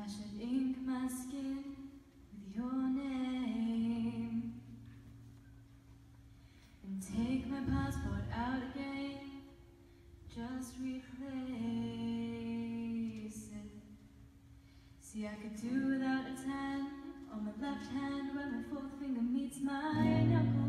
I should ink my skin with your name and take my passport out again, just replace it. See, I could do without a tan on my left hand where my fourth finger meets my knuckle.